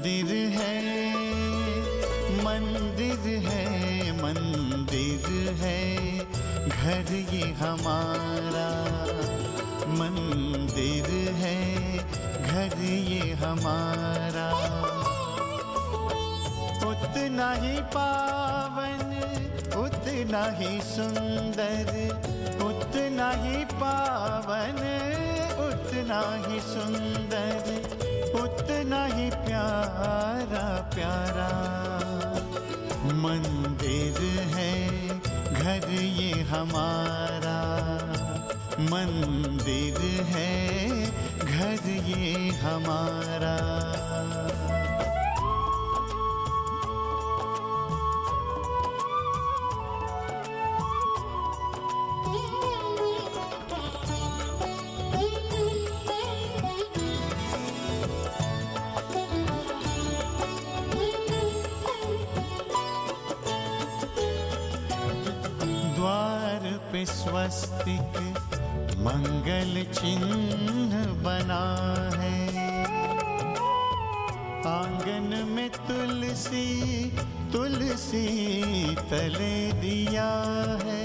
मंदिर है, मंदिर है, मंदिर है घर ये हमारा। मंदिर है घर ये हमारा। उतना ही पावन, उतना ही सुंदर, उतना ही पावन, उतना ही सुंदर, उतना ही प्यारा प्यारा। मंदिर है घर ये हमारा। मंदिर है घर ये हमारा। द्वार पे स्वस्तिक मंगल चिन्ह बना है। आंगन में तुलसी, तुलसी तले दिया है।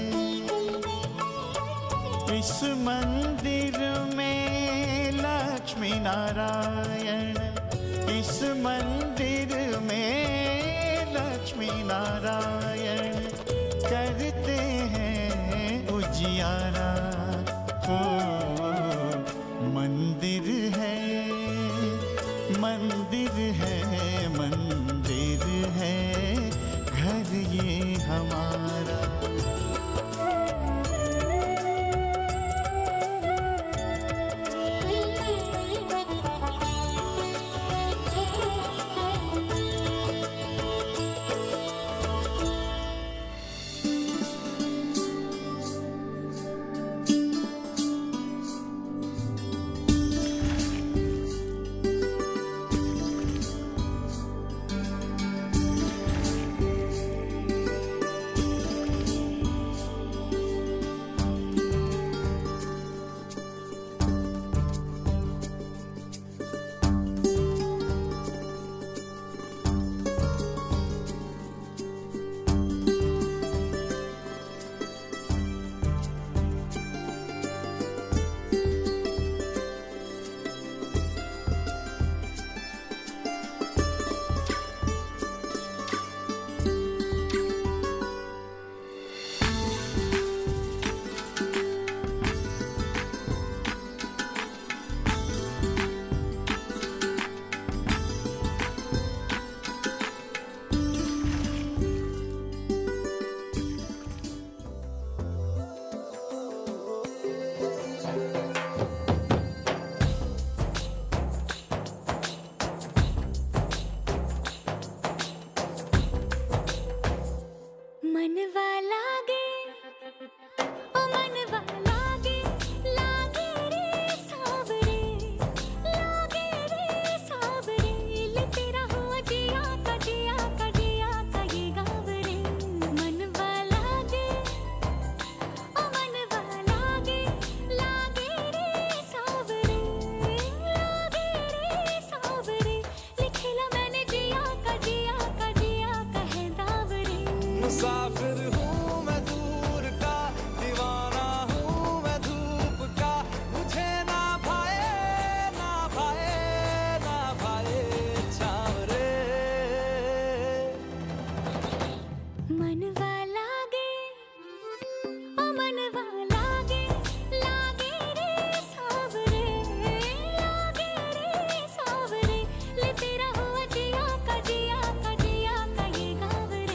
इस मंदिर में लक्ष्मी नारायण, इस मंदिर में लक्ष्मी नारायण करते हैं उजियारा। ओ मंदिर है, मंदिर है, मंदिर है घर ये हमारा। मुसाफिर हूँ मैं दूर का, दीवाना हूँ मैं धूप का। मुझे ना भाए, ना भाए, ना भाए छाँव रे। मनवा लागे, ओ मनवा लागे, लागे रे सावरे, लागे रे सावरे। ले तेरा हुआ जिया का जिया का जिया का ये गाँव रे।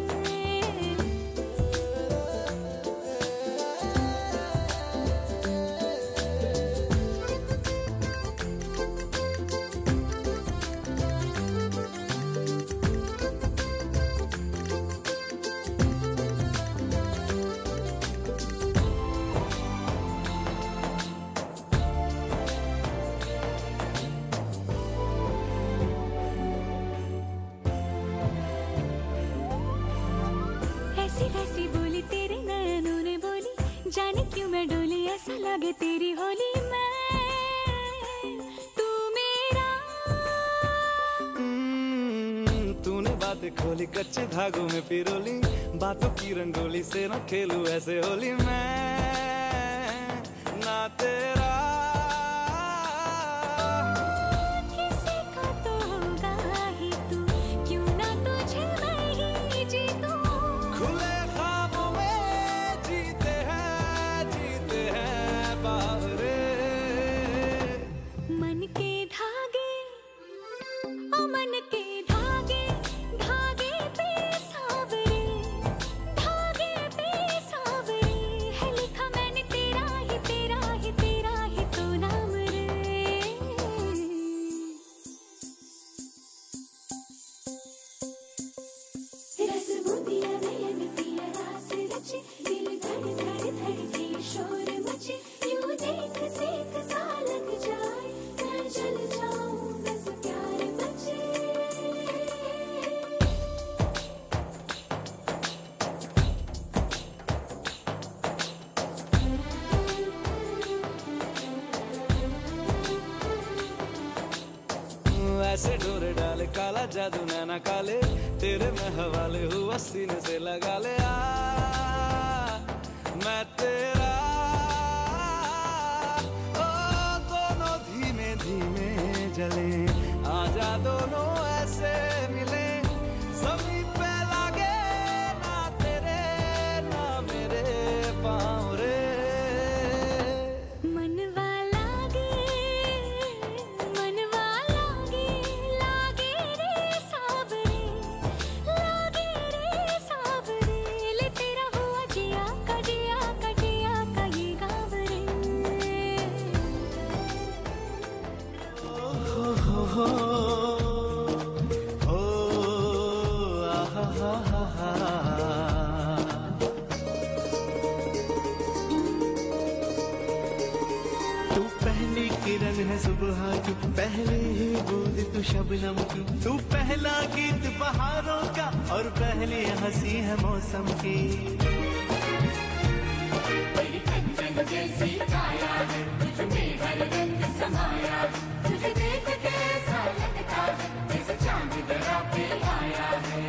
ऐसी वैसी बोली तेरे नयनों ने बोली, जाने क्यों मैं डोली, ऐसा लगे तेरी होली में तू मेरा। बातें खोली कच्चे धागों में पिरोली, बातों की रंगोली से न खेलूं ऐसे होली मैं ना तेरा। किसी का तो होगा ही तू, क्यों ना तुझे मैं ही जीतूं। खुले ख्वाबों में जीते हैं बावरे। मन के धागे, ओ मन के धागे, धागे पे सावरे, धागे पे सावरे। है लिखा मैंने तेरा ही तेरा ही तेरा ही तो नाम रे। रस बूंदिया नयन पिया रास रचे, दिल धड़ धड़ धड़के शोर मचे। यूं देख सेक सा लग जाए, मैं जल जाऊं बस प्यार बचे। ऐसे डोरे डाले काला जादू नैना काले, तेरे में हवाले हुआ सीने से लगा ले। मैं तेरा ओ दोनों धीमे धीमे जले, आजा दोनों ऐसे मिले। ज़मीं पे लागे ना तेरे ना मेरे पाँव रे। मनवा लागे लागे रे सावरे, लागे रे सावरे। ले तेरा हुआ जिया का ये गाँव रे। हो आहा हा हा हा। तू पहली किरण है सुबह की, पहली ही बूंद तू शबनम की। तू पहला गीत बहारों का और पहली हंसी है मौसम की। तुझे देख के ऐसा लगता है जैसे चांद दरा पे आया है।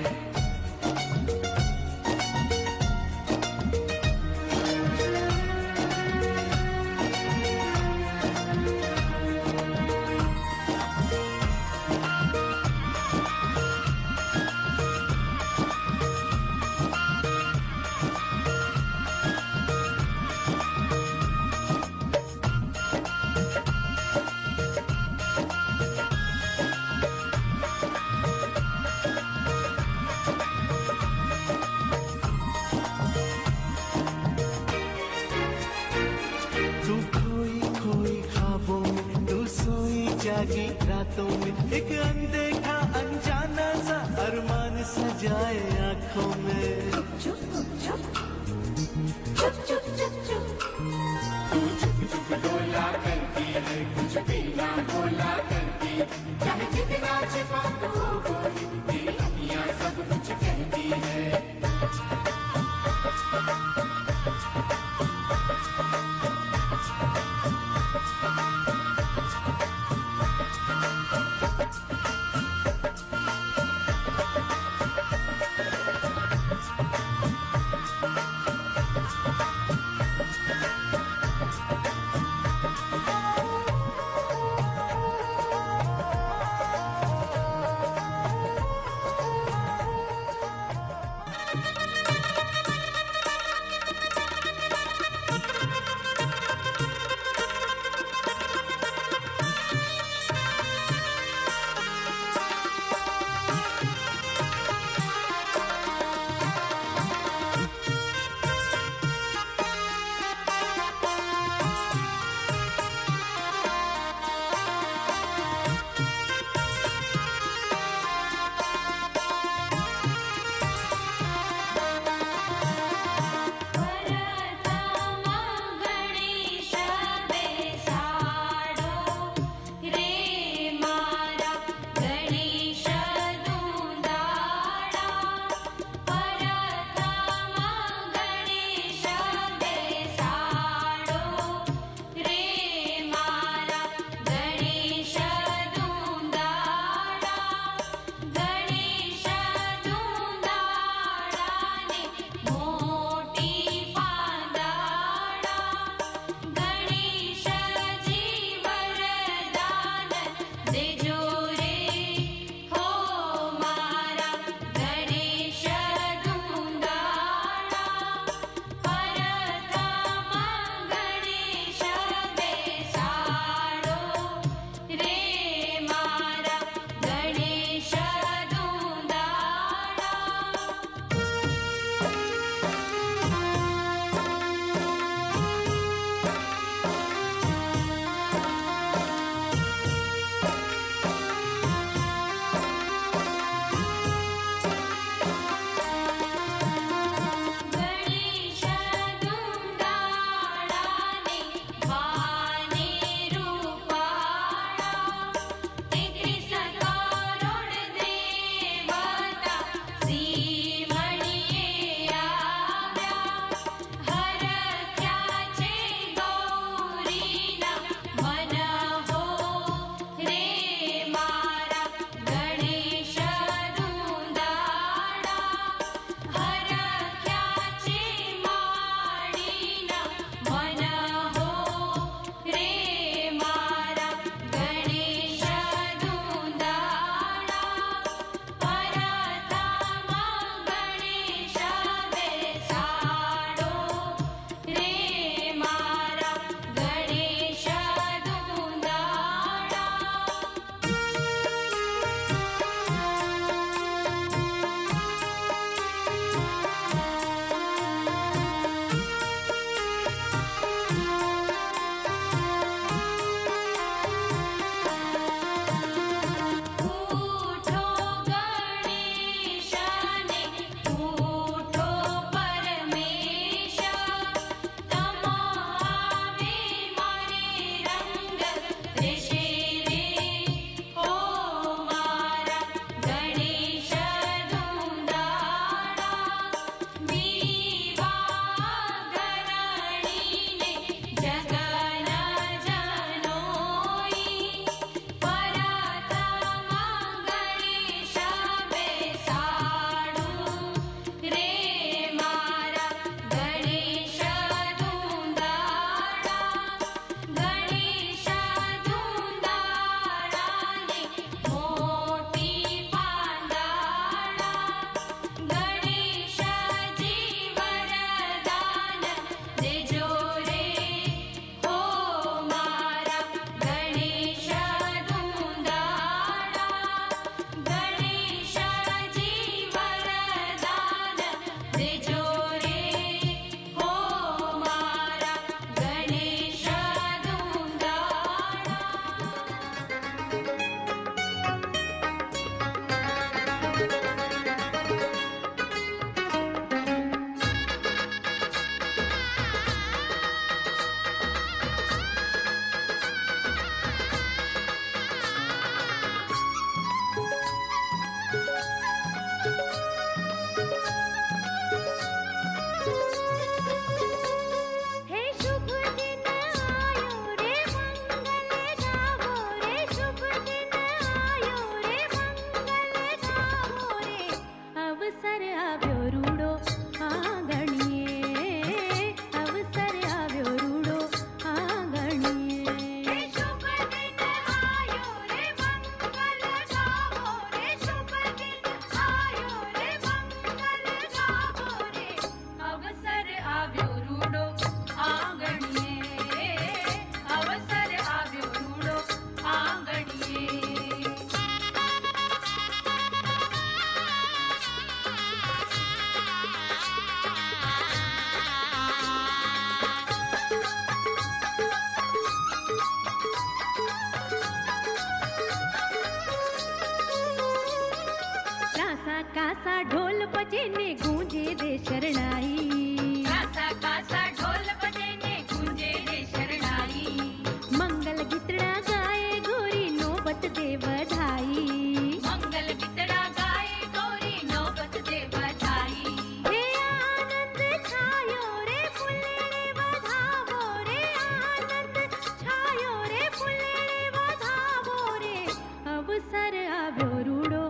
कासा ढोल बजे ने गूंजे रे शरणाई, कासा कासा ढोल बजे ने गूंजे रे शरणाई। मंगल गीतड़ा गाए गोरी नौबत दे बधाई, मंगल गीतड़ा गाए गोरी नौबत दे बधाई। हे आनंद छायो रे फुल्लेड़े बधावो रे, आनंद छायो रे फुल्लेड़े बधावो रे। अवसर आव्यो रूड़ो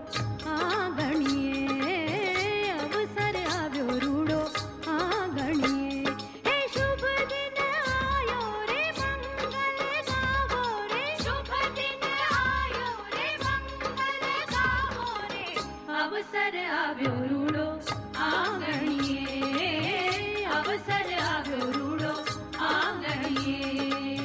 आंगणिये, अवसर आव्यो रूड़ो आंगणिये। हे शुभ दिन आयो रे मंगल गावो रे, शुभ दिन आयो रे मंगल गावो रे। अवसर आव्यो रूड़ो आंगणिये, अवसर आव्यो रूड़ो आंगणिये।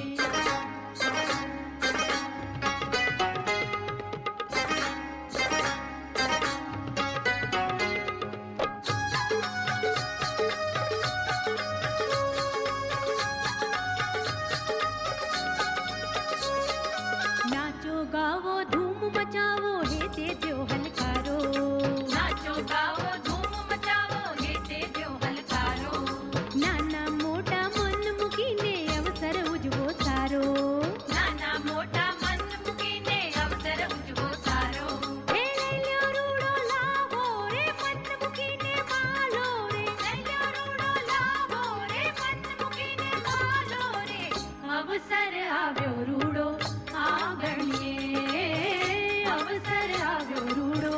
नाचो गावो धूम मचावो हे ते द्यो हलकारो, नाचो गावो धूम मचावो हे ते द्यो हलकारो। नाना मोटा मन मुकीने अवसर उजवो सारो, नाना मोटा मन मुकीने अवसर उजवो सारो। हे लैल्यो रूड़ो लावो रे मन मुकीने मालो रे, लैल्यो रूड़ो लावो रे मन मुकीने मालो रे। अवसर आव्यो रूड़ो आंगणिये, अवसर आव्यो रूड़ो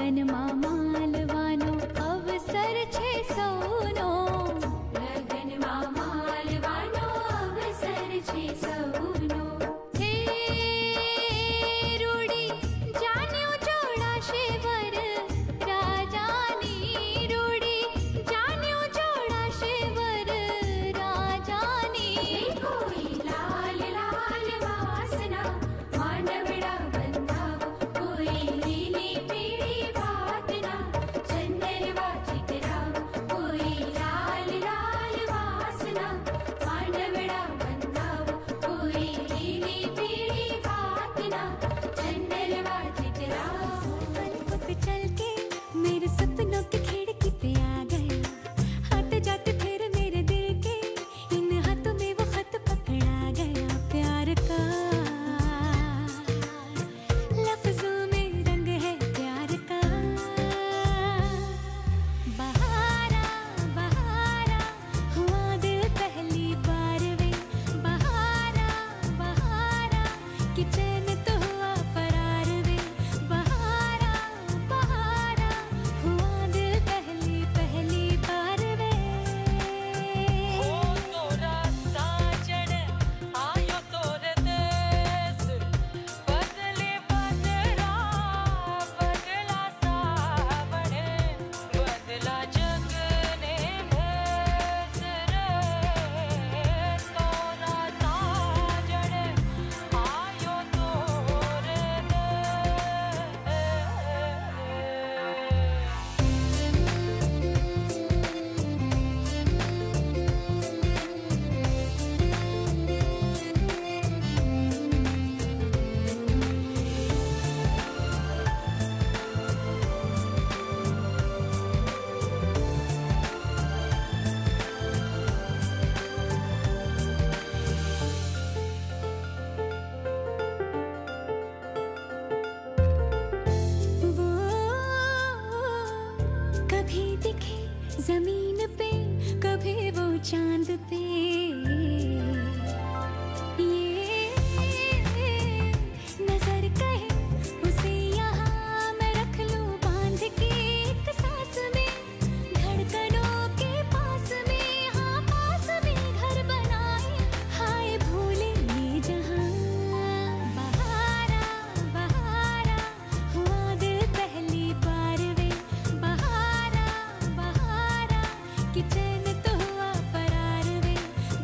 लगनमा मालवानो अवसर छे सौनो लगनमा मालवानो अवसर छे सौनो हे रूडी जान्यो जोड़ाशे वर राजानी रूडी जान्यो जोड़ाशे वर राजानी कोई लाल लाल वासना मानवड़ा बंधाव कोई नीली पीली वातना चंदनवा चितराव कोई लाल लाल वासना मानवड़ा बंधाव कोई नीली पीली वातना चंदनवा चितराव पल चल के मेरे सपनों की खिड़की पे आ गया आते जाते फिर मेरे दिल के इन हाथों में वो खत पकड़ा गया प्यार का लफ्जों में रंग है प्यार का बहारा बहारा हुआ दिल पहली बार वे बहारा बहारा कि चैन तो हुआ फरार वे बहारा बहारा हुआ दिल पहली पहली बार वे ओ तोरा साजन आयो तोरे देश बदले बदला बदला सावण बदला जग ने भेस रे तोरा साजन आयो तोरे वो कभी दिखे जमीन पे कभी वो चांद पे ये नजर कहे उसे यहाँ मैं रख लूं बांध के एक सांस में धड़कनों के पास में हाँ पास में घर बनाए हाय भूले ये जहां बहारा बहारा हुआ दिल पहली बार वे बहारा बहारा कि चैन तो हुआ फरार वे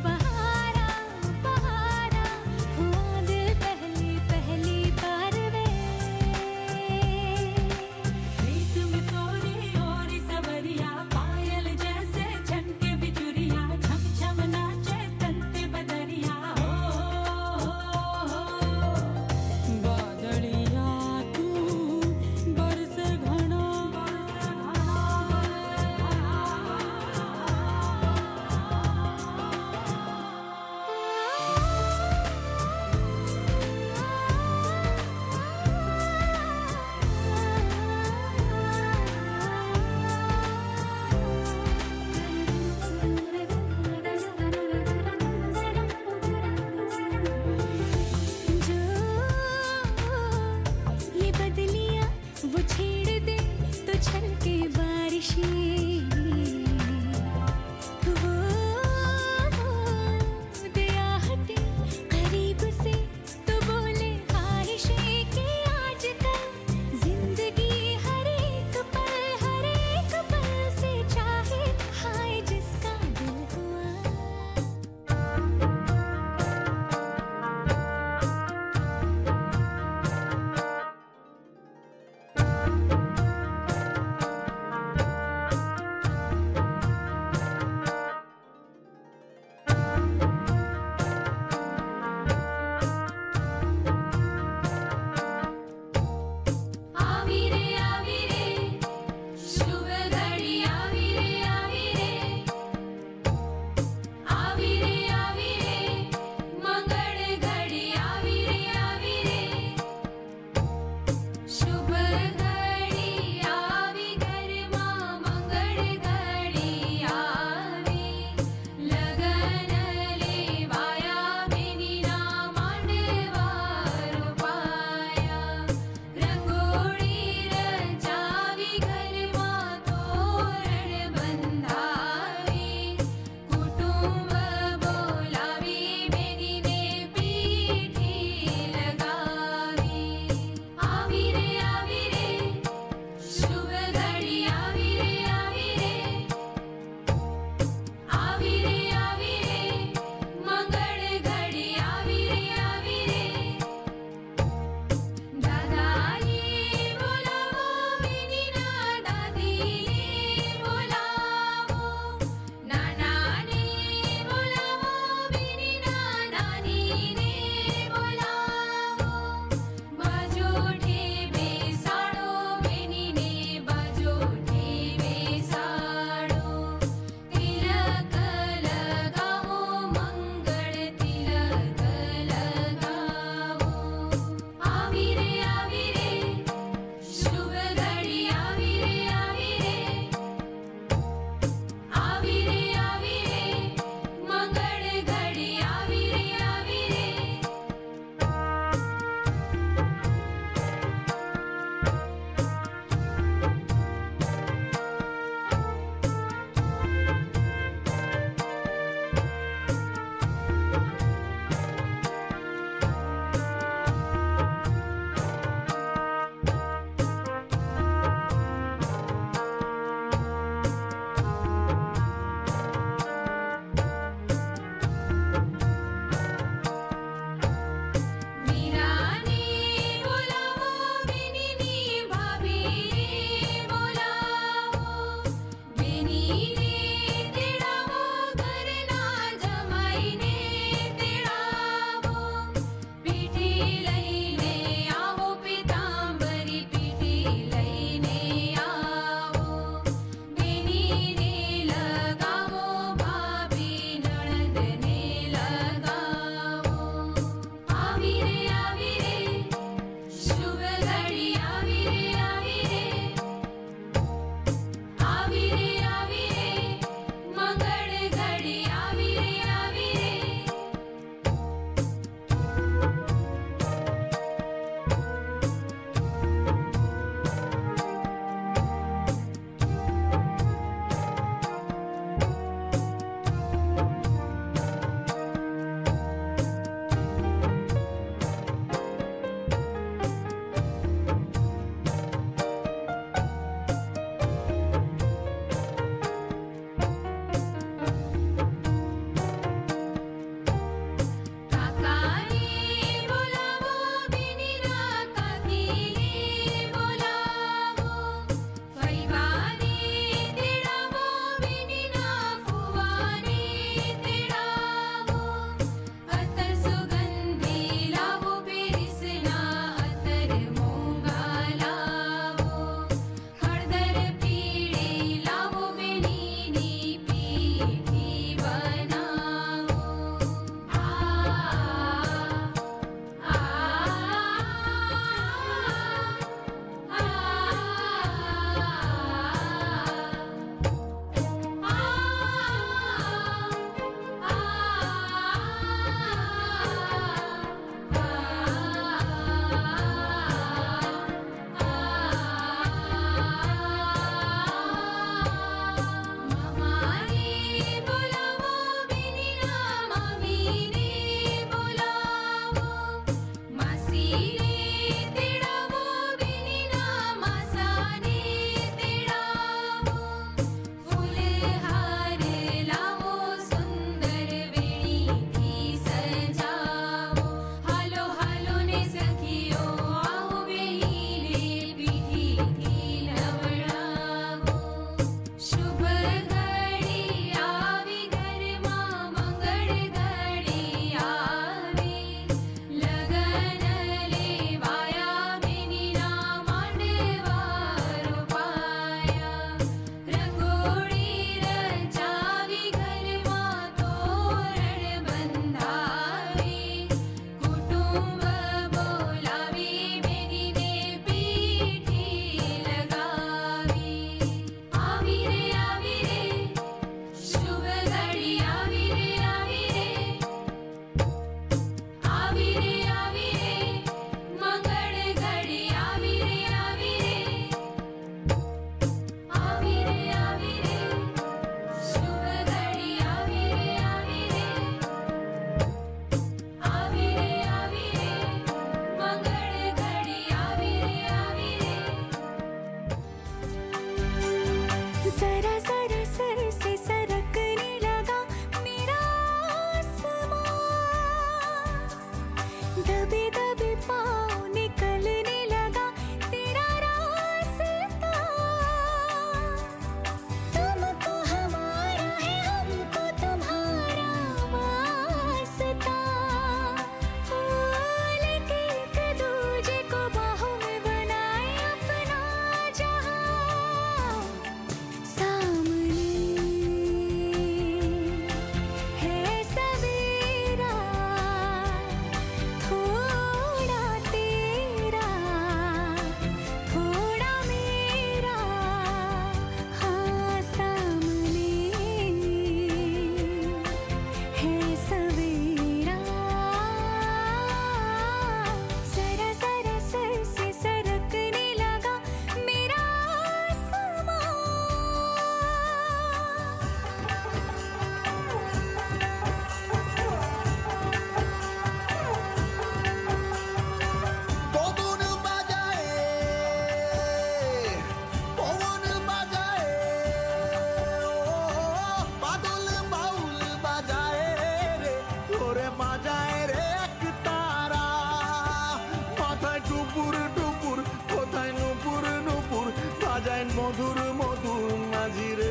মধুর মধু মাঝি রে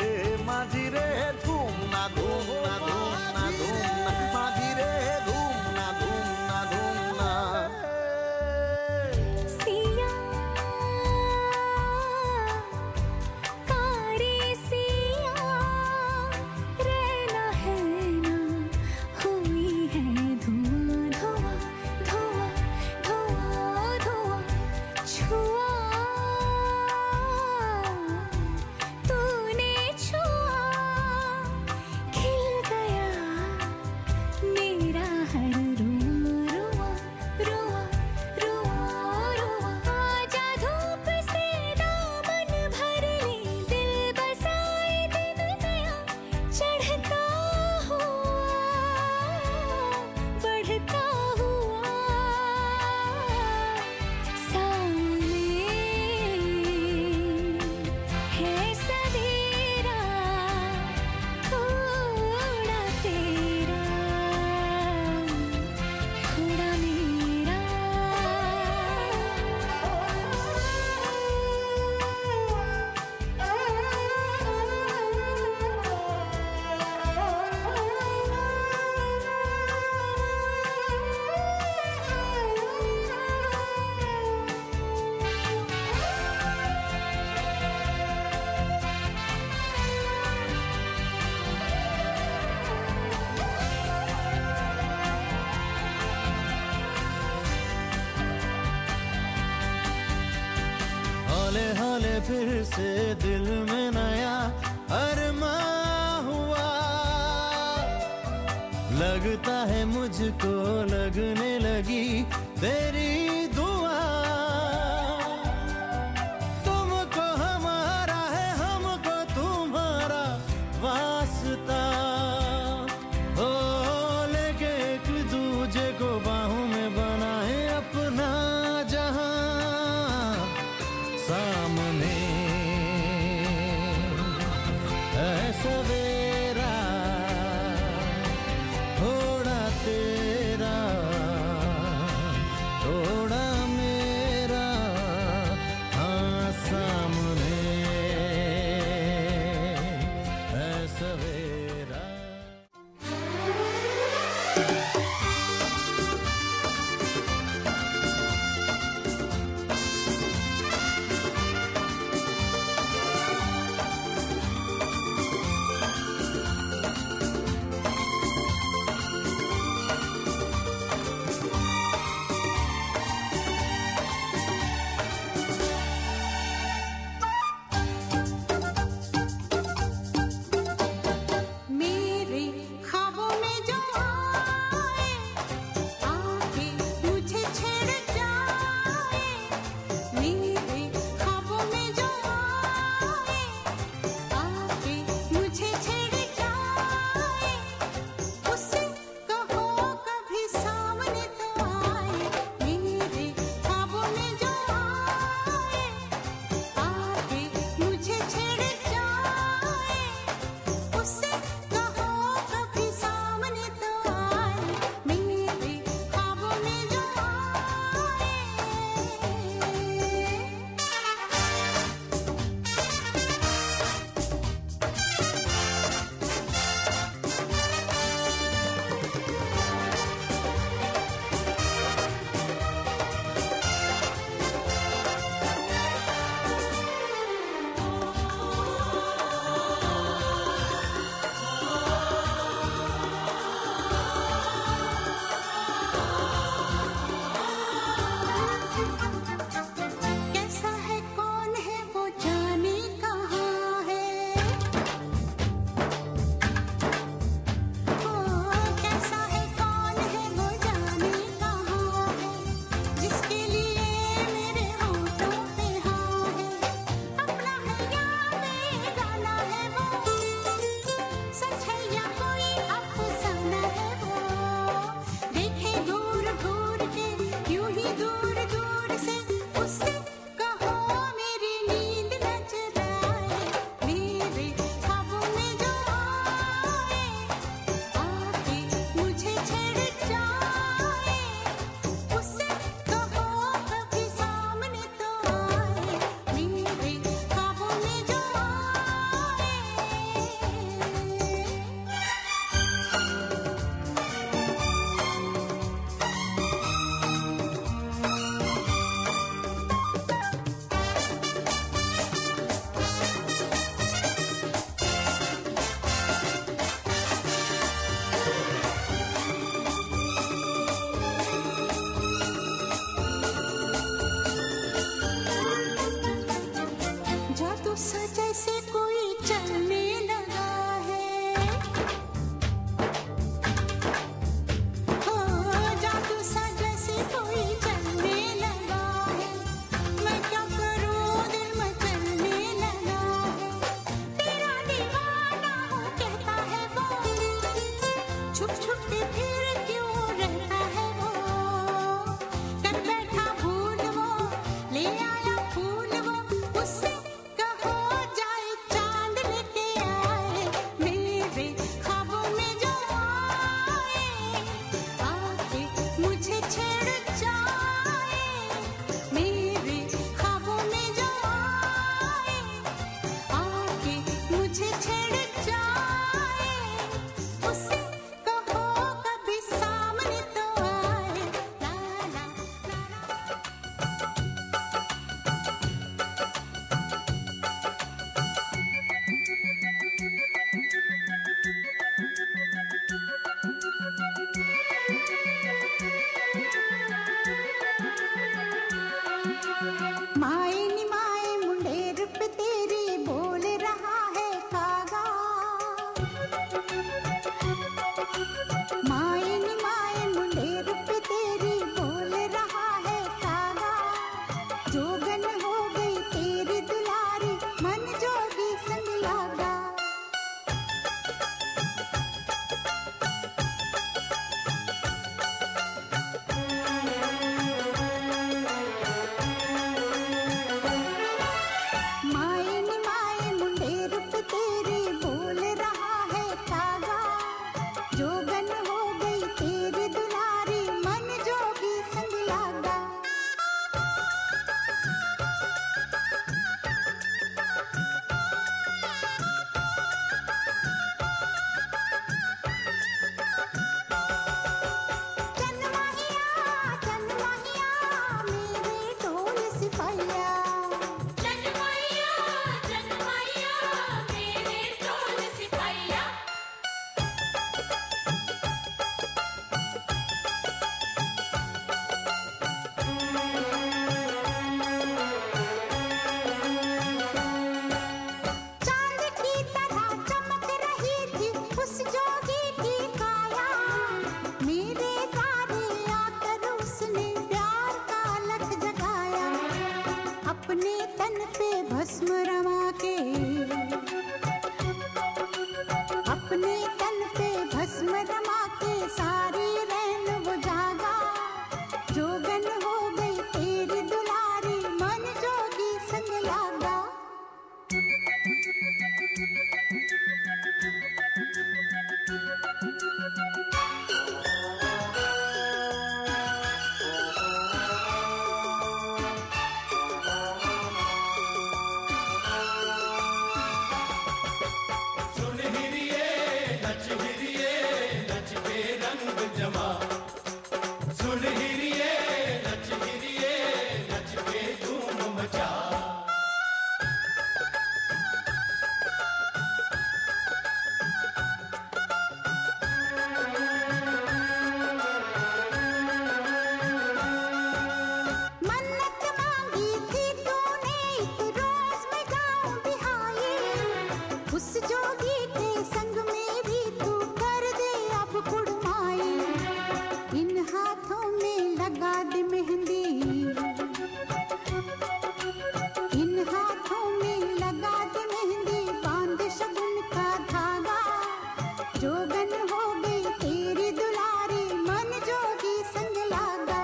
ধুম না ধুম না ধুম না ধুম না মাঝি রে ধুম না ধুম না ধুম না सिया कारी सिया रहना है ना हुई है धुआं धुआं धुआं धुआं धुआं छुआ तूने छुआ खिल गया मेरा हर रुआ रुआ रुआ रुआ आजा धूप से दामन भर ले दिल बसाए दिन नया चढ़ता हुआ बढ़ता हुआ सामने है सवेरा थोड़ा तेरा थोड़ा मेरा हौले हौले फिर से दिल में नया अरमां हुआ लगता है मुझको लगने लगी तेरी दुआ तुमको हमारा है हमको तुम्हारा वास्ता हो लेके एक दूजे को बाहों में बनाए अपना जहां सामने है सवेरा थोड़ा तेरा थोड़ा मेरा हाँ सामने है सवेरा भस्म रमा के, अपने तन पे भस्म रमा के सारी रैन वो जागा, जोगन हो गई तेरी दुलारी मन जोगी संग लागा। सुन हिरिये नच हिरिये नच के रंग जमा, सुन हिरिये नच के धूम मचा। मन्नत मांगी थी तूने एक रोज मैं गाऊं बिहाई, उस जोगी के संग में भी तू कर दे अब कुड़माई। इन हाथों में लगा दे मेहंदी, इन हाथों में लगा दे मेहंदी, बांध शगुन का धागा, जोगन हो गई तेरी दुलारी मन जोगी संग लागा।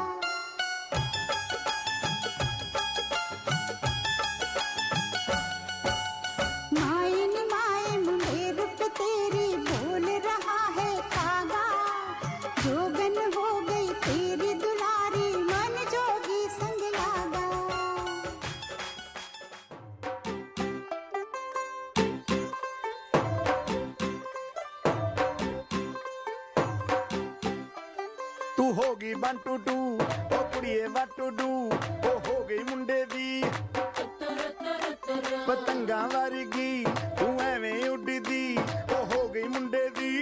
माए नी माए मुंडेर पे तेरी बोल रहा है कागा, जोगन हो गई तेरी दुलारी मन जोगी संग लागा। तू होगी 1 2 2 ओ कुड़िए what to do, ओ हो गई मुंडे दी पतंगा वर्गी, तू एवें उड़दी ओ हो गई मुंडे दी।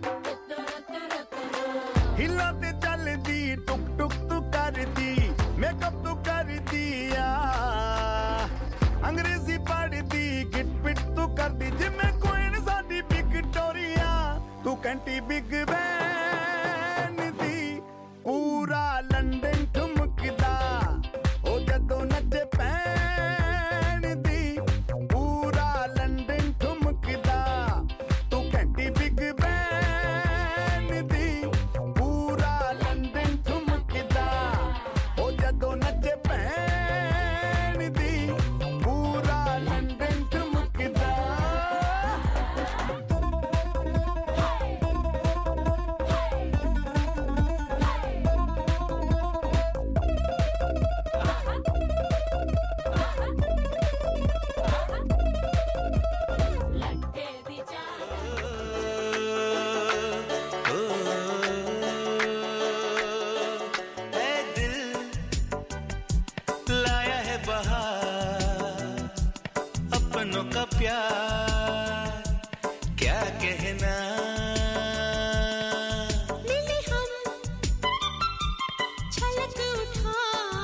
हिला ते चलदी टुक टुक तू करदी, मेकअप तू कर दिया, अंग्रेजी पढ़दी, गिट पिट तू करदी, जिम्मे क्वीन साडी विक्टोरिया, तू कैंटी बिग बैन दी, पूरा लंदन ठुमकदा, ओ जदों नचे पैन दी, पूरा लंदन ठुमकदा, तू कैंटी बिग बैन दी, पूरा लंदन ठुमकदा, ओ जदों नचे पैन दी, पूरा लंदन ठुमकदा। ऐ दिल लाया है बहार, अपनों का प्यार क्या कहना। मिले हम छलक उठा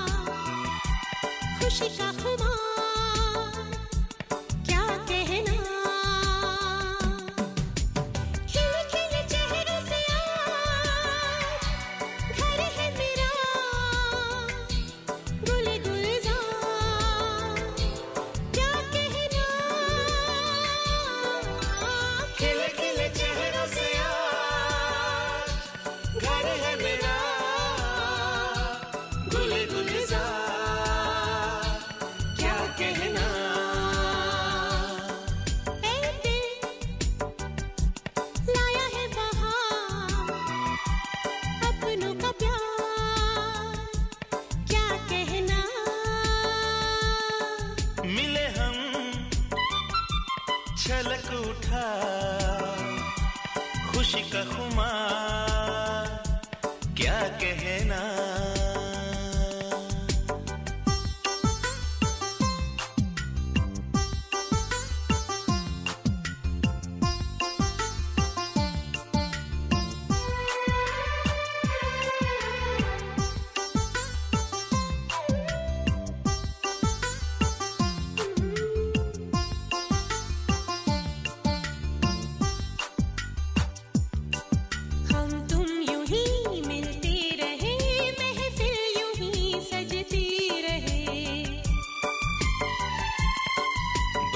खुशी का खुमार क्या कहना। खिले खिले चेहरों से आज घर है मेरा, गुले गुलजार क्या कहना। खिले खिले चेहरों से आज घर है मेरा, गुले गुलजार क्या कहना। ऐ दिल लाया है बहार, अपनों का प्यार क्या कहना। मिले हम छलक उठा खुशी का खुमार क्या कहना।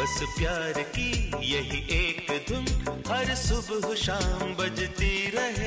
बस प्यार की यही एक धुन हर सुबह शाम बजती रहे।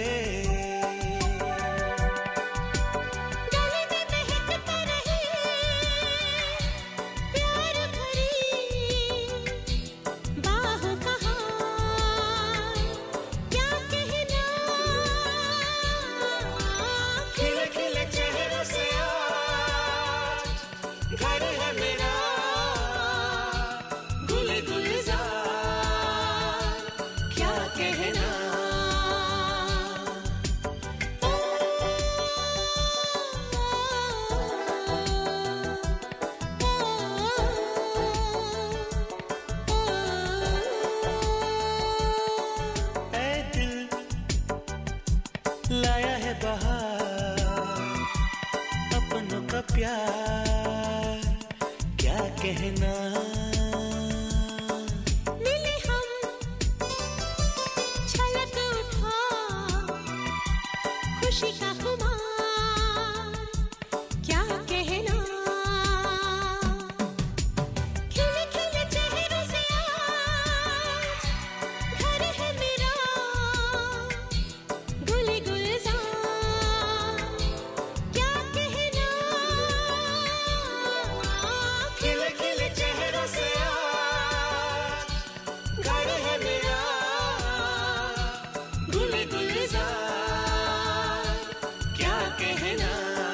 लाया है बहार अपनों का प्यार, क्या कहना। मिले हम छलक उठा खुशी का खुमार, क्या कहना। खिले खिले चेहरों से आज घर है मेरा, गुले गुलजार, क्या कहना। खिले खिले चेहरों से आज घर है मेरा, गुले गुलजार, क्या कहना।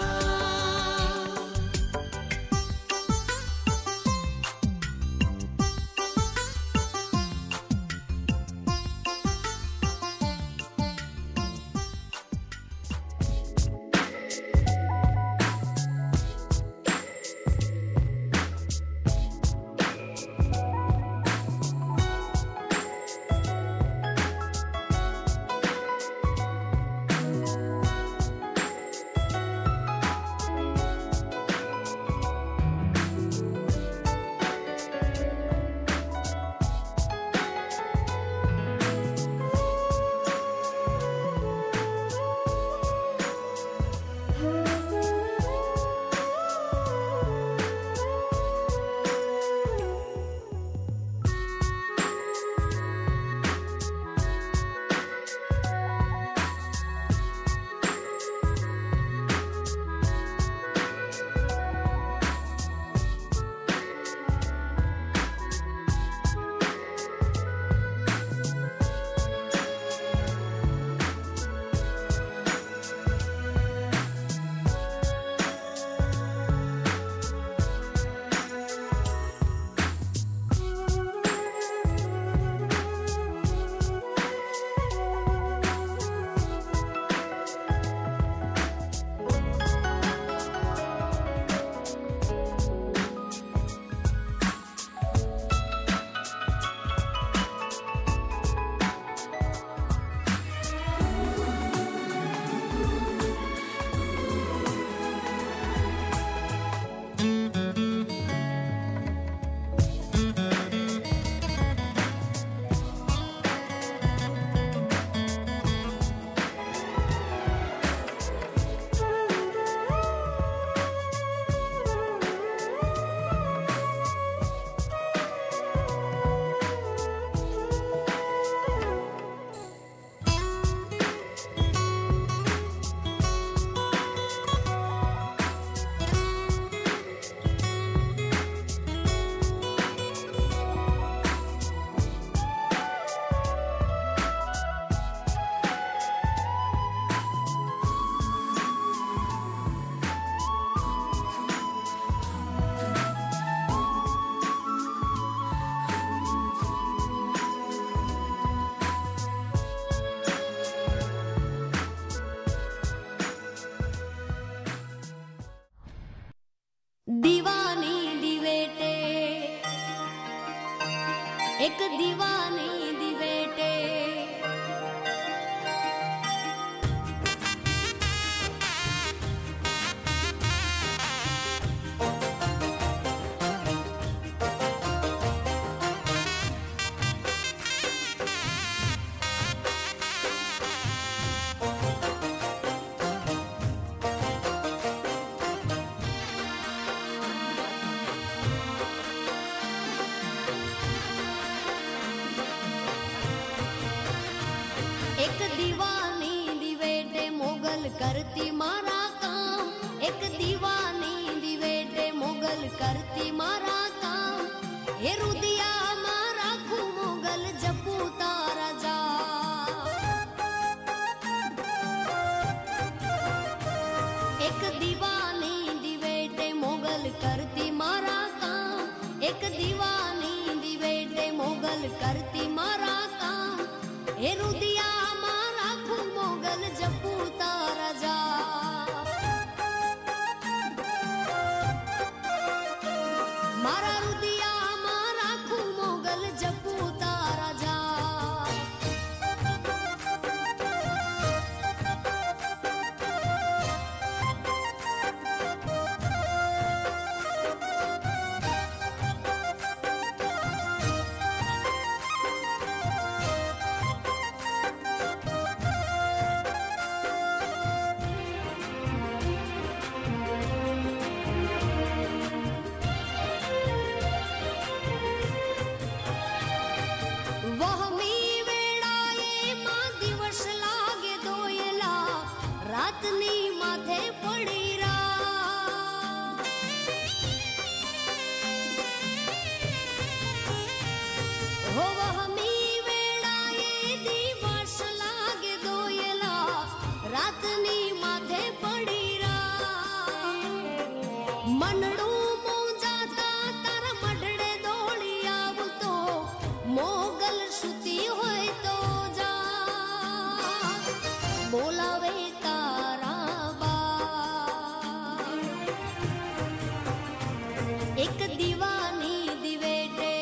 दीवानी दिवेटे एक दीवानी दिवेटे, એ રુદિયામાં રાખું મોગલ જપું તારા જા એક દીવાની દિવેટે મોગલ કરતી મારા કામ એક દીવાની દિવેટે મોગલ કરતી મારા કામ એ રુદિયામાં રાખું મોગલ જપું તારા જા મારા રુદિયામાં રાખું મોગલ જપું તારા જા વહમી વેળાએ માં દિવસ લાગે દોયલા રાતની માથે પડી રા હો વહમી વેળાએ દિવસ લાગે દોયલા રાતની માથે પડી રા મનડું મોંજાતા તારા મઢડે દોડી આવતો મોગલ સુતી હોય તો જા બોલાવે તારા બા એક દીવાની દિવેટે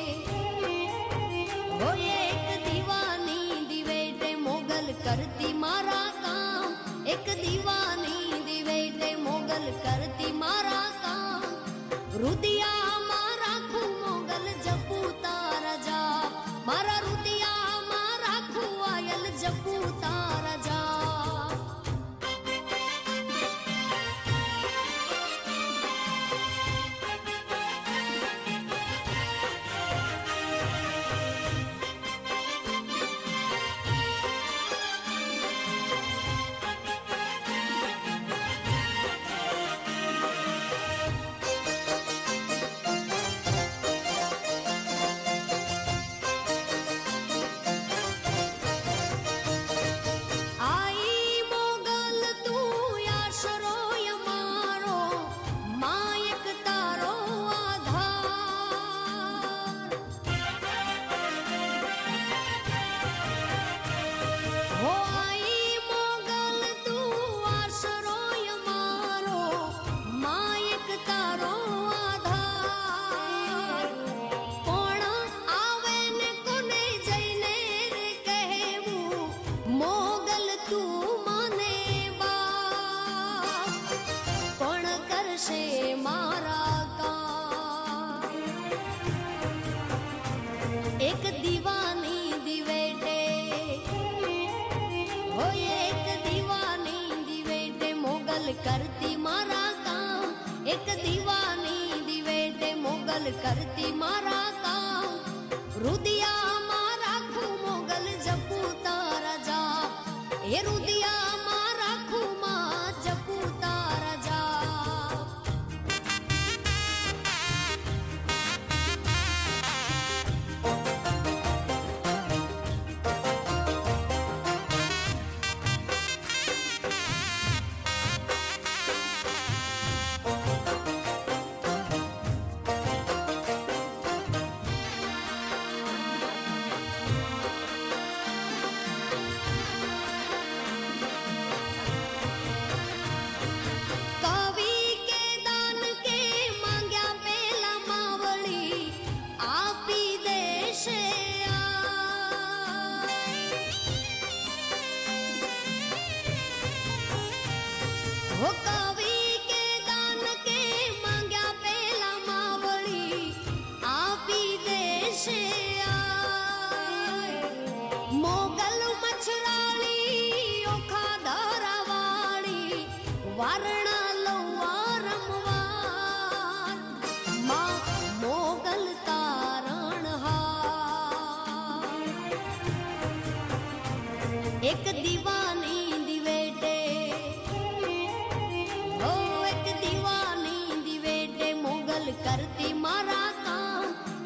હોય એક દીવાની દિવેટે મોગલ કરતી મારા કામ એક દીવાની દિવેટે મોગલ કરતી મારા કામ રુદિયામાં રાખું મોગલ જપું તારા જા મારા રુદિયામાં રાખું આયલ જપું તારા જા આઈ મોગલ તું આશરોય મારો માયક તારો આધાર હો આઈ મોગલ તું આશરોય મારો માયક તારો આધાર કોણ આવે ને કોને જઈને રે કહેવું મોગલ તું મને બા કોણ કરશે મારા કામ એક દીવાની દિવેટે હોય એક દીવાની દિવેટે મોગલ કરતી મારા કામ એક દીવાની દિવેટે મોગલ કરતી મારા કામ રુદિયામાં રાખું મોગલ જપું તારા જા એ રુદિયામાં રાખું માં જપું તારા જા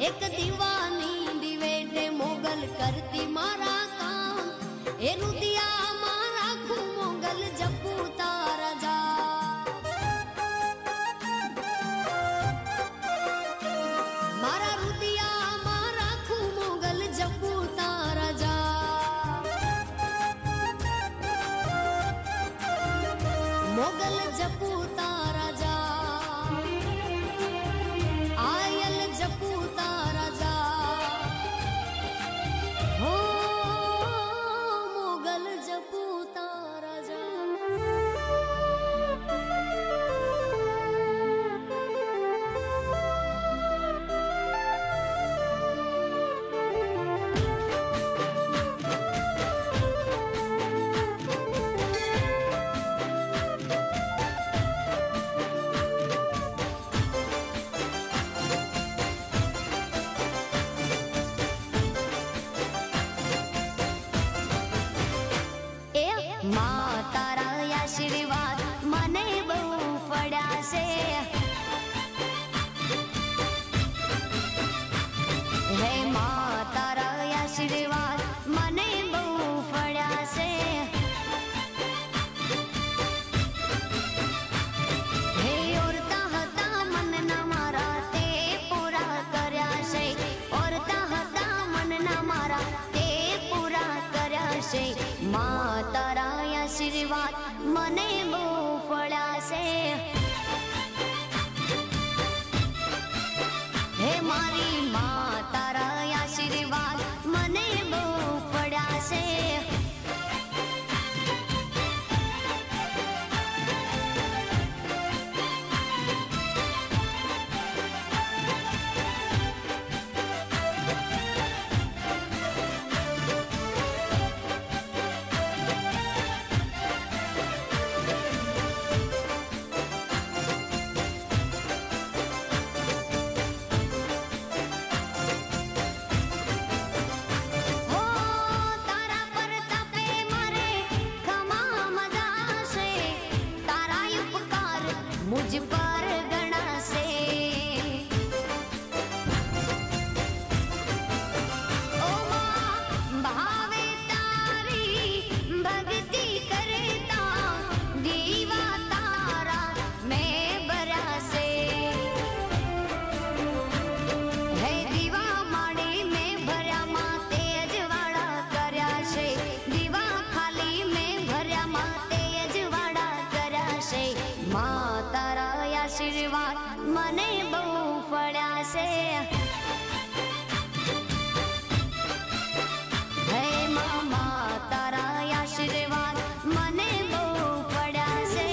एक दीवानी दिवेटे मोगल करती मारा काम ए रुदिया मारा खू मोगल जपू तारा जा मारा रुदिया मारा खू मोगल जपू तारा जा मोगल जपू तारा जा आयल जपू तारा जा हो मोगल जपू तारा जा आशीर्वाद मने बहु पड़ा से हे माँ तारा आशीर्वाद मने बहु पड़ा से हे औरता हता मन न मारा ते पूरा कर्या से औरता हता मन न मारा ते पूरा कर्या से माँ तारा आशीर्वाद मने बो फड़ा से हे मारी माँ तारा आशीर्वाद मने बो फड़ा से मुझ पर गणा से ओ माँ भावे तारी भक्ति करता दीवा तारा मैं बरा से है दीवा माड़ी में भरा माँ तेजवाड़ा कर्या से दीवा खाली में भरा माँ तेजवाड़ा कर्या से माँ तारा आशीर्वाद मने बहु फड़ा से हे मामा तारा आशीर्वाद मने बहु फड़ा से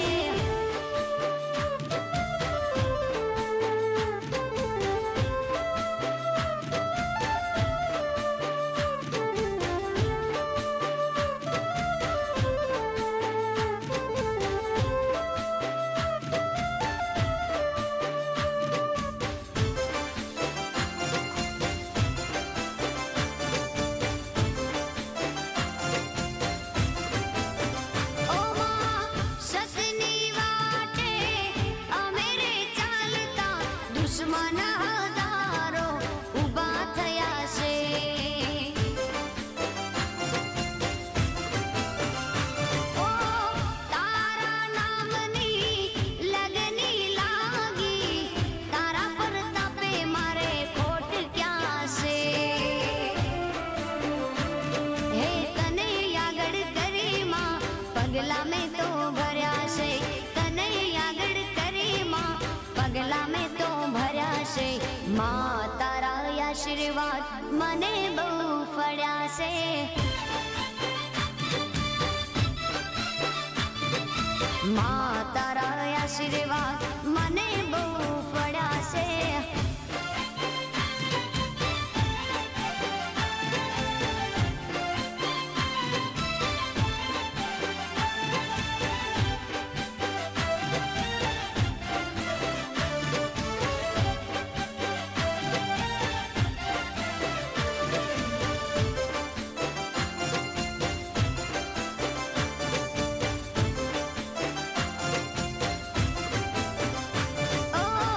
पगला में तो भरा से कन्हैया गढ़ करे माँ पगला में तो भरा से माँ तारा आशीर्वाद मने बहु फड़ा से माँ तारा आशीर्वाद मने बहु फड़ा से ओ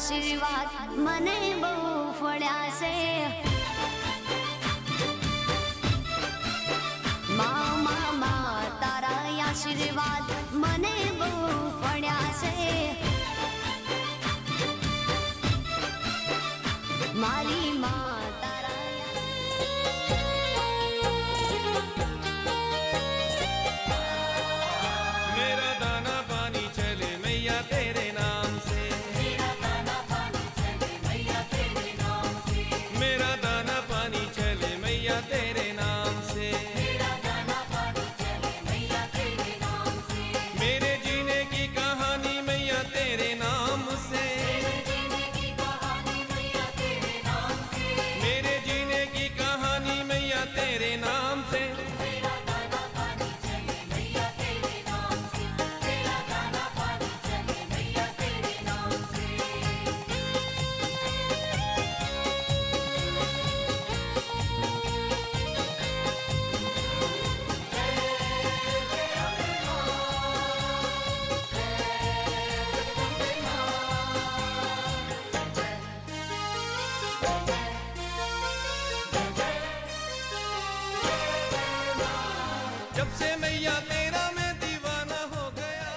આશીર્વાદ મને બહુ ફળ્યા છે મા તારા આશીર્વાદ મને બહુ ફળ્યા છે મારી મા मेरा दाना पानी चले मैया तेरे नाम से मेरा दाना पानी चले मैया तेरे नाम से मेरा दाना पानी चले मैया तेरे नाम से मेरा दाना पानी चले मैया तेरे नाम से मेरे जीने की कहानी मैया तेरे नाम से मेरे जीने की कहानी मैया तेरे नाम से जब से मैया तेरा मैं दीवाना हो गया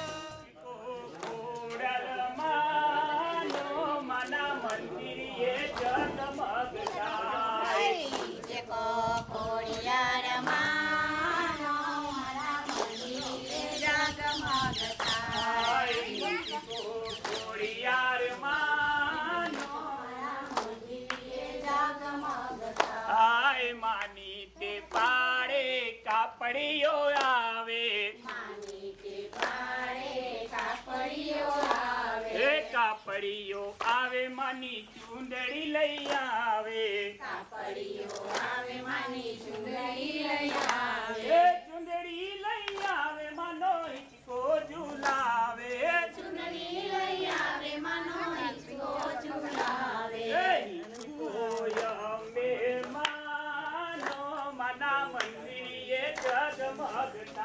मना मंदिर ये जगमगता यार मानो आय मानी ते पाड़े कापड़ियो आवे ए कापड़ियो आवे मानी चुंदड़ी लई आवे ए चुंदड़ी लई आवे मानो इसको झुलावे ए इसको यम्बे मानो मना मंदिर ये जगमगता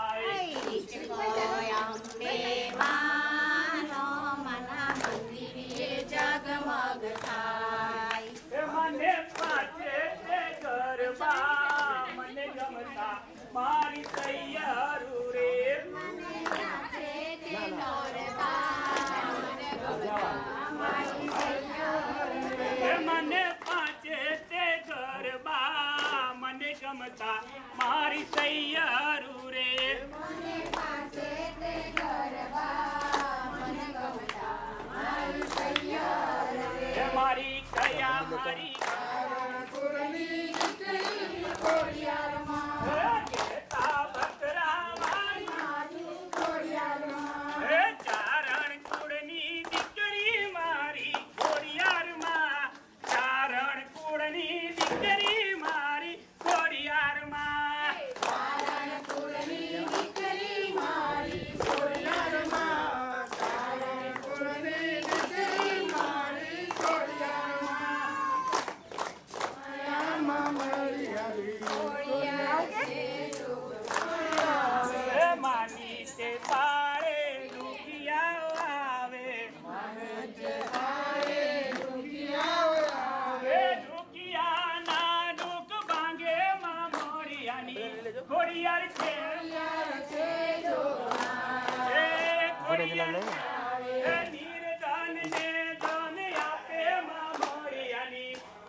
मने पाचे ते गरबा मने गमता मारी तैयारू रे मने पाचे ते गरबा मने गमता मारी तैयारू रे मारी कया मारी चारण कुड़नी दिकरी मारी घोड़ियार माँ चारण कुड़नी दिकरी मारी घोड़ियार माँ मानी ते पारे दुखिया आवे दुखिया ना दुख बांगे माँ मोरियानी घोड़ियार नीर दान ने दान आपे माँ मोरियानी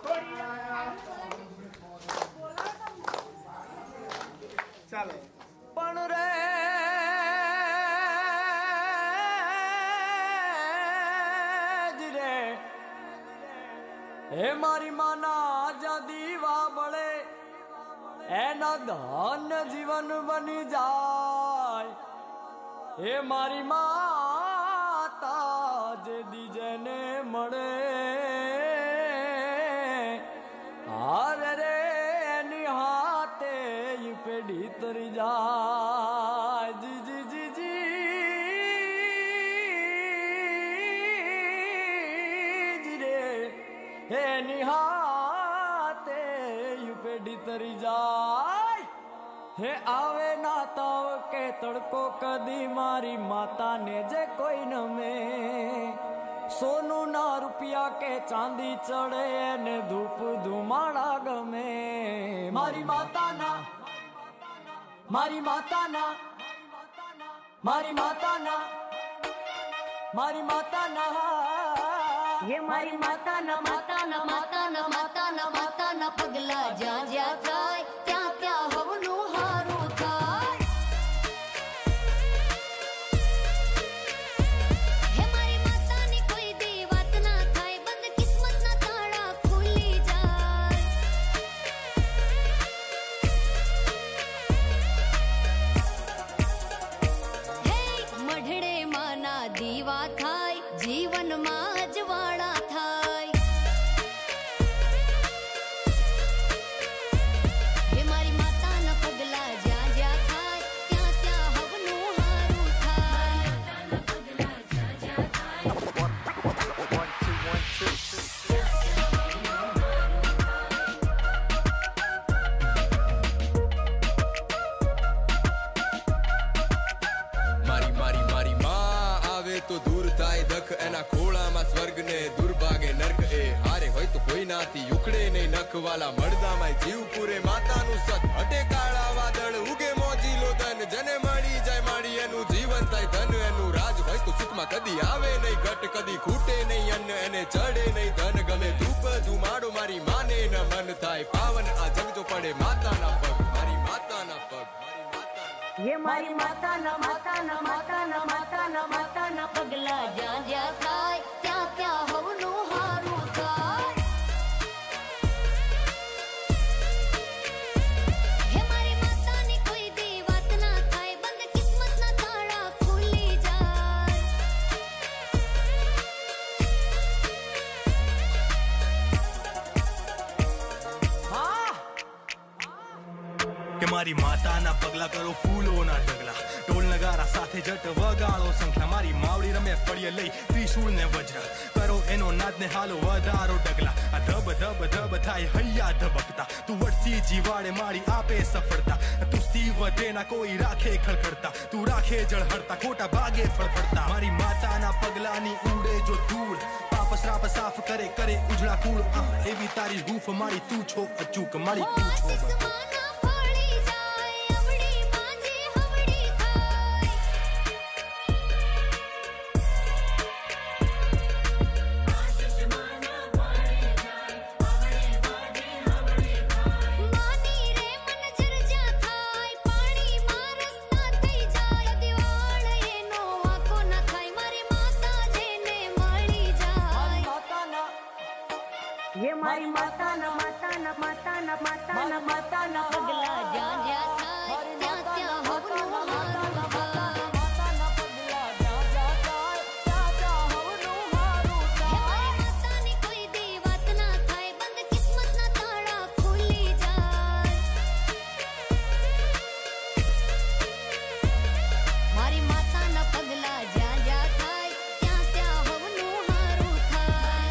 चलो पण रे हे मारी माना जा दीवा बड़े एना धन्य जीवन बनी जाय हे मारी माता जे दीजने मड़े हार रे निहाते ये पेड़ी तरी जाय जी जी जी जी जी रे हे निहाते ये पेड़ी तरी जाय हे आवे ना ताव के तड़को कदी मारी माता ने जे कोई न में सोनू ना रुपया के चांदी चढ़े ने धूप धुमाड़ा गमे मारी माता ना मारी माता ना मारी माता ना मारी माता ना ये मारी माता ना माता ना माता ना माता ना माता ना पगला जा जा थाय क्या क्या हवनु हारू थाय हे मारी माता ने कोई दी बात ना थाय बंद किस्मत ना ताड़ा खुली जाय हे मढड़े माना दीवा थाय जीवन में अजवाड़ा थाय हे मारी माता न पगला जा जा थाय क्या क्या हवनु हारू थाय पगला जा जा थाय મારી મારી મારી માં આવે તો દૂર થાય દખ એના ખોળામાં સ્વર્ગ ને દુર્ભાગે નર્ક એ હારે હોય તો કોઈ નાથી ઉખડે નહીં નખવાલા મળદામાં જીવ પૂરે માતાનું સત હટે કાળા વાદળ ઉગે મોજીલો ધન જને મળી જાય માડી એનું જીવન થાય ધન એનું રાજ હોય તો સુખમાં કદી આવે નહીં ઘટ કદી ખૂટે નહીં અન્ન એને ચડે નહીં ધન ગમે ધૂપ ધુમાડો મારી માને ન મન થાય પાવન આ જગ જો પડે માતાના પગ મારી માતાના પગ ये मारी माता ना माता ना माता ना माता ना माता ना पगला जा जा थाय क्या क्या हवनु हारू थाय हे मारी माता ने कोई दी बात ना थाय बंद किस्मत ना ताड़ा खुली जाय કે મારી માતાના પગલા કરો ફૂલોના ઢગલા ઢોલ નગારા સાથે જટ વગાડો સંખ્યા મારી માવડી રમે ફળીએ લઈ ત્રિશૂળ ને વજ્ર કરો એનો નાદ ને હાલો વધારો ડગલા આ ધબ ધબ ધબ થાય હૈયા ધબકતા તું વળતી જીવાડે મારી આપે સફળતા તુસ્તી વધે ના કોઈ રાખે ખળખડતા તું રાખે જળહળતા ખોટા ભાગે ફળફડતા મારી માતાના પગલાની ઉડે જો ધૂળ પાપ શ્રાપ સાફ કરે કરે ઉજળા કુળ એવી તારી હૂફ મારી તું છો અચૂક મારી તું છો आसमाना पड़ी जाए अवड़ी मांझी हवड़ी थाय आसमाना पड़ी जाए अवड़ी मांझी हवड़ी थाय मानी रे मन जरजा थाय पानी मारसता थई जाय दिवाळ एनो वाको न थाय मारी माता जेने मળી जाय माता ना ये मारी माता ना माता ना माता ना माता ना माता ना पगला जा जा थाय क्या क्या हवनु हारू थाय माता ना पगला जा जा थाय क्या क्या हवनु हारू हे थाय मारी माता ने कोई दी बात ना थाय बंद किस्मत ना ताड़ा खुली जाय मारी माता ना पगला जा जा थाय क्या क्या हवनु हारू थाय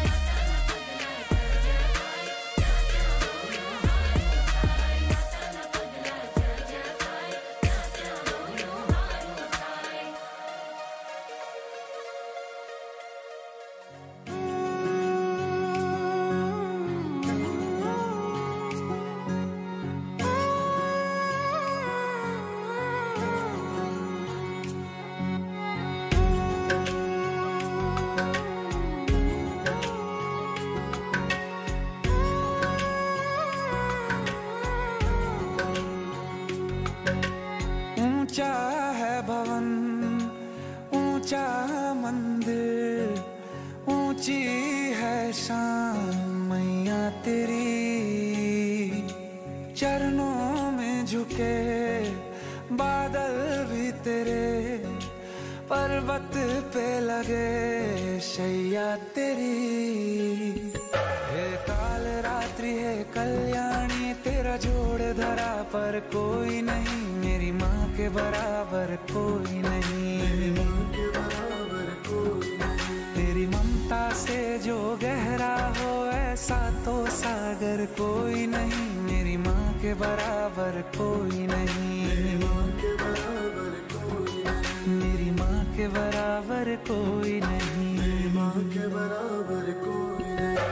ऊंचा है भवन ऊंचा मंदिर ऊंची है शान मैया तेरी चरणों में झुके बादल भी तेरे पर्वत पे लगे शैया तेरी हे काल रात्रि है कल्याणी तेरा जोड़ धरा पर कोई नहीं मेरी माँ के बराबर कोई नहीं तेरी ममता से जो गहरा हो ऐसा तो सागर कोई नहीं मेरी माँ के बराबर कोई नहीं मेरी माँ के के बराबर कोई नहीं, मेरी माँ के बराबर कोई नहीं।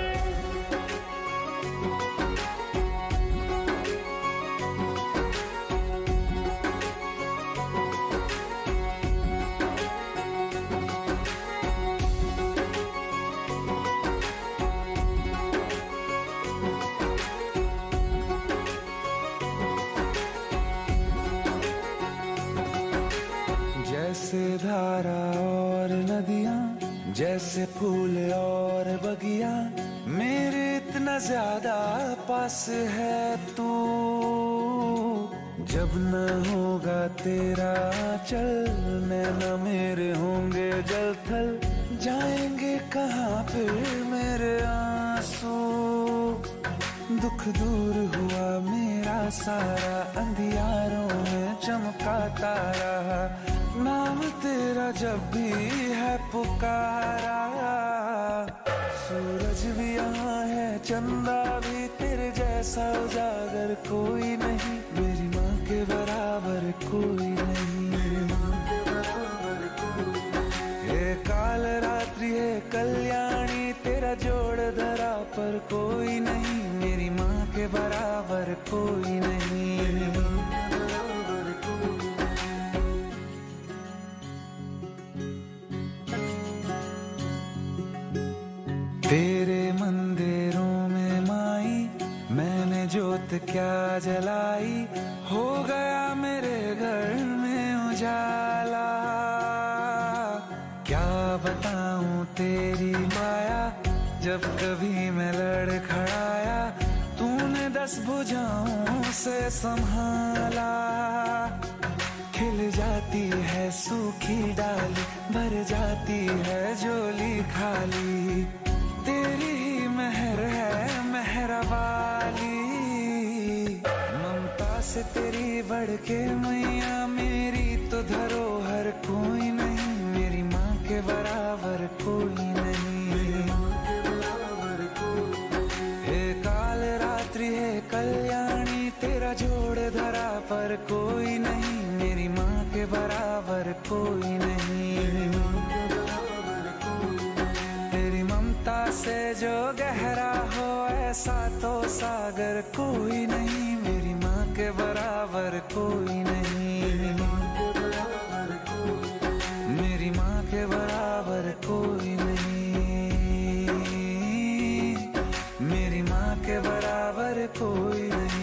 जैसे धारा और नदियाँ, जैसे फूल और बगिया, मेरे इतना ज्यादा पास है तू। जब न होगा तेरा चल, नैना मेरे होंगे जल थल, जाएंगे कहाँ फिर मेरे आंसू। दुख दूर हुआ मेरा सारा, अंधियारों में चमका तारा, नाम तेरा जब भी है पुकारा। सूरज भी यहाँ है, चंदा भी, तेरे जैसा उजागर कोई नहीं, मेरी माँ के बराबर कोई नहीं, मेरी माँ के बराबर कोई नहीं। हे काल रात्रि है कल्याणी, तेरा जोड़ धरा पर कोई नहीं, मेरी माँ के बराबर कोई नहीं, मेरी माँ के बराबर कोई नहीं। तेरे मंदिरों में माई मैंने जोत क्या जलाई, हो गया मेरे घर में उजाला। क्या बताऊं तेरी माया, जब कभी मैं लड़खड़ाया, तूने 10 भुजाओं से संभाला। खिल जाती है सूखी डाली, भर जाती है झोली खाली, तेरी ही मेहर है मेहर वाली। ममता से तेरी बढ़ के मैया, मेरी तो धरोहर कोई नहीं, मेरी माँ के बराबर कोई नहीं, मेरी माँ के बराबर कोई नहीं। हे काल रात्रि है कल्याणी, तेरा जोड़ धरा पर कोई नहीं, मेरी माँ के बराबर कोई नहीं, मेरी माँ के बराबर कोई नहीं। तेरी ममता से जो गहरा हो ऐसा तो सागर कोई नहीं, मेरी माँ के बराबर कोई नहीं, मेरी माँ के बराबर कोई नहीं। मेरी माँ के बराबर कोई नहीं, मेरी माँ के बराबर कोई नहीं।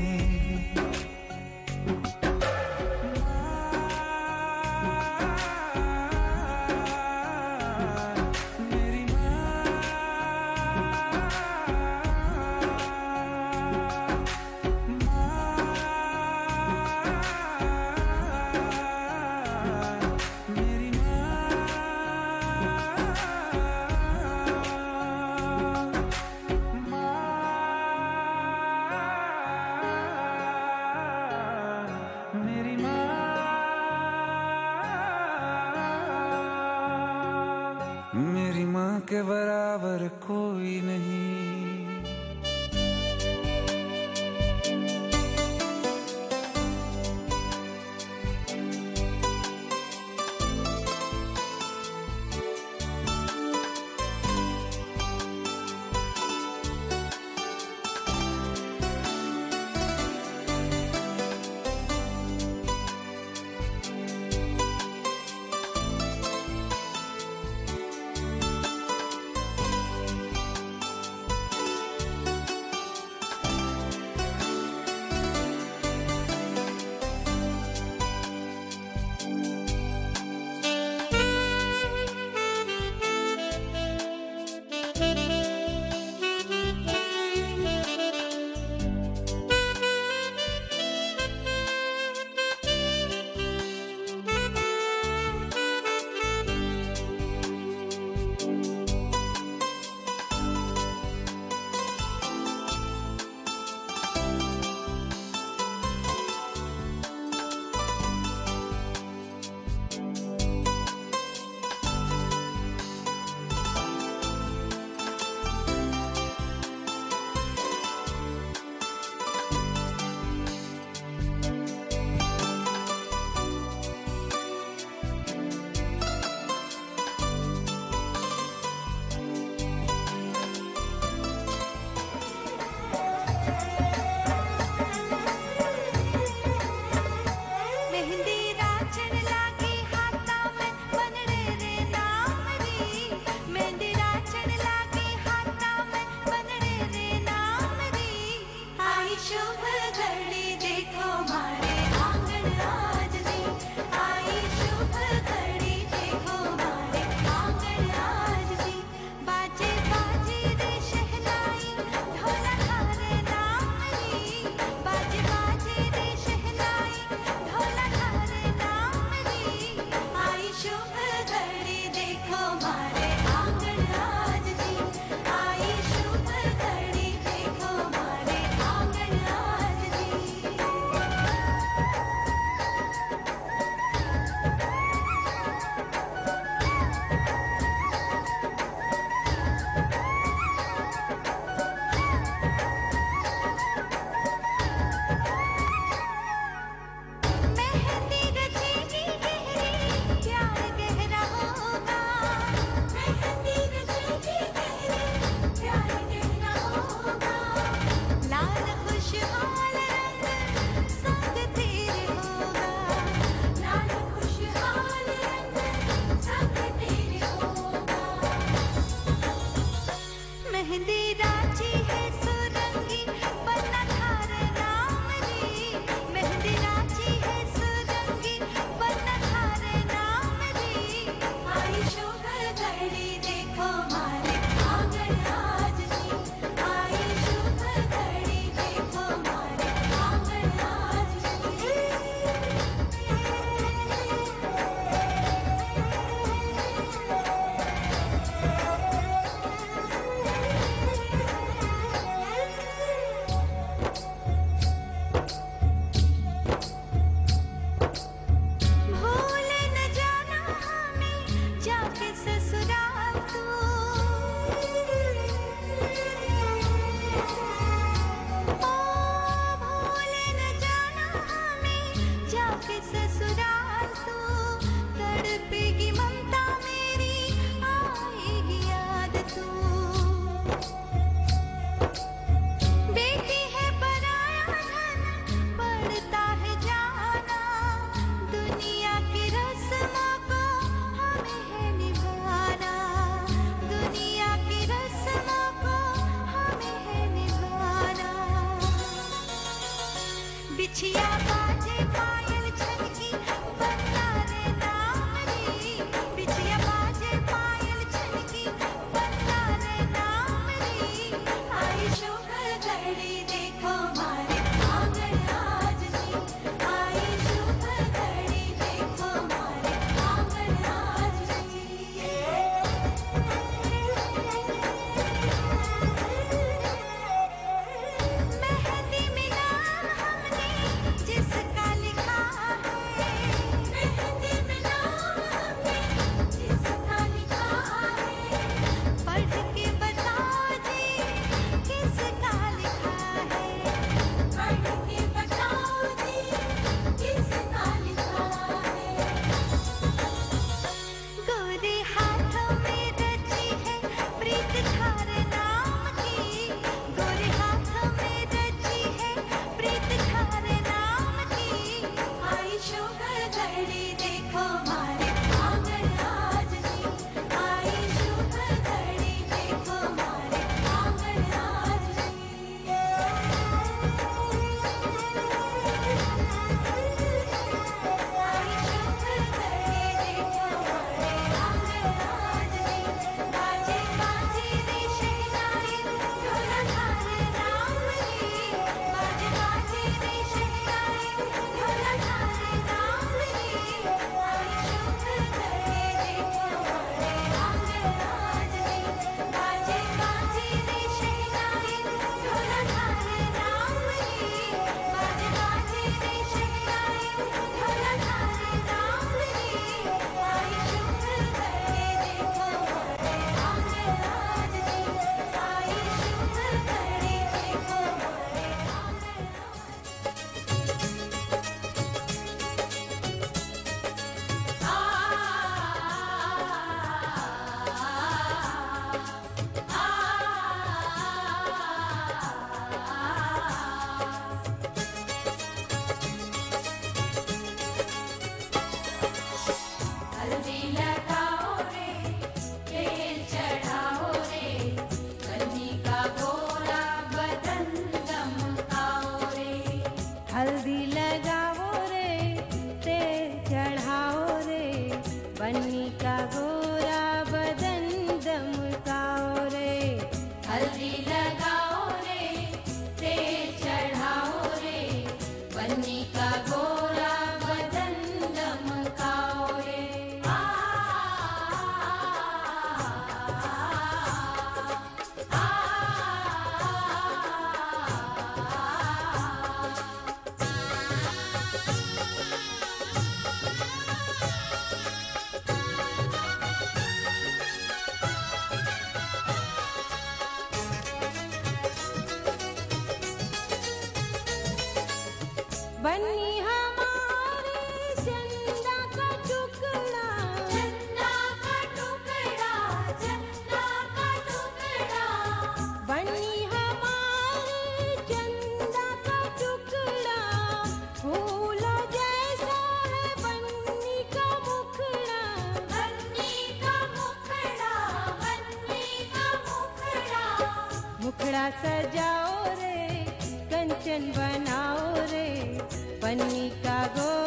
मेरी माँ के बराबर कोई नहीं। देखो मारे आंगन आज जी आई शुभ घड़ी देखो मारे आंगन आज जी आई शुभ घड़ी देखो मारे आंगन आज जी बाजे बाजे रे शहनाई ढोला थाल राम जी बाजे बाजे रे शहनाई ढोला थाल राम जी आई शुभ घड़ी देखो मारे आंगन आज जी बाजे बाजे रे शहनाई ढोला थाल राम जी बाजे बाजे रे शहनाई ढोला थाल राम जी आई शुभ घड़ी देखो मारे आंगन आज जी आई शुभ घड़ी देखो मारे हल्दी लगाओ रे तेल चढ़ाओ रे कन्नी का गोरा बदन गमकाओ रे हल्दी लगाओ रे तेल चढ़ाओ रे बन्नी का गोरा बदन दमकाओ रे हल्दी लगाओ रे तेल चढ़ाओ रे बन्नी का गोरा बदन दमकाओ रे बन्नी हमारे चंदा का टुकड़ा चंदा का टुकड़ा चंदा का टुकड़ा बन्नी हमारे चंदा का टुकड़ा फूलों जैसा है बन्नी का मुखड़ा बन्नी का मुखड़ा बन्नी का मुखड़ा मुखड़ा सजाओ रे कंचन बनाओ रे बन्नी का गो